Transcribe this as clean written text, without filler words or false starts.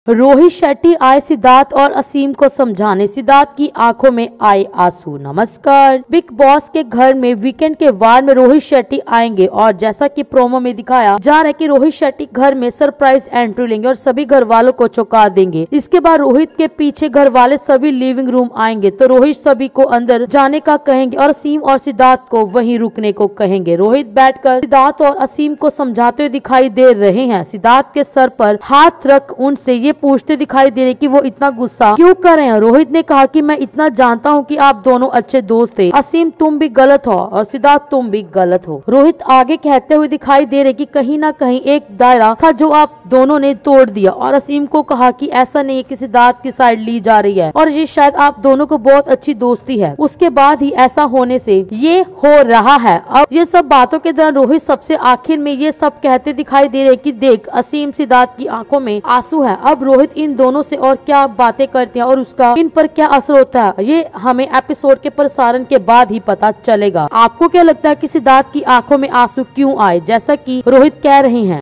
रोहित शेट्टी आए सिद्धार्थ और असीम को समझाने, सिद्धार्थ की आंखों में आए आंसू। नमस्कार। बिग बॉस के घर में वीकेंड के वार में रोहित शेट्टी आएंगे और जैसा कि प्रोमो में दिखाया जा रहा है कि रोहित शेट्टी घर में सरप्राइज एंट्री लेंगे और सभी घर वालों को चौंका देंगे। इसके बाद रोहित के पीछे घर वाले सभी लिविंग रूम आएंगे तो रोहित सभी को अंदर जाने का कहेंगे और असीम और सिद्धार्थ को वहीं रुकने को कहेंगे। रोहित बैठकर सिद्धार्थ और असीम को समझाते हुए दिखाई दे रहे हैं। सिद्धार्थ के सर पर हाथ रख उनसे ये पूछते दिखाई दे रहे कि वो इतना गुस्सा क्यों कर रहे हैं। रोहित ने कहा कि मैं इतना जानता हूँ कि आप दोनों अच्छे दोस्त थे, असीम तुम भी गलत हो और सिद्धार्थ तुम भी गलत हो। रोहित आगे कहते हुए दिखाई दे रहे कि कहीं ना कहीं एक दायरा था जो आप दोनों ने तोड़ दिया और असीम को कहा कि ऐसा नहीं है कि सिद्धार्थ की साइड ली जा रही है और ये शायद आप दोनों को बहुत अच्छी दोस्ती है। उसके बाद ही ऐसा होने से ये हो रहा है। अब ये सब बातों के दौरान रोहित सबसे आखिर में ये सब कहते दिखाई दे रहे कि देख असीम सिद्धार्थ की आंखों में आंसू है। अब रोहित इन दोनों से और क्या बातें करते हैं और उसका इन पर क्या असर होता है ये हमें एपिसोड के प्रसारण के बाद ही पता चलेगा। आपको क्या लगता है कि सिद्धार्थ की आंखों में आंसू क्यों आए जैसा कि रोहित कह रहे हैं?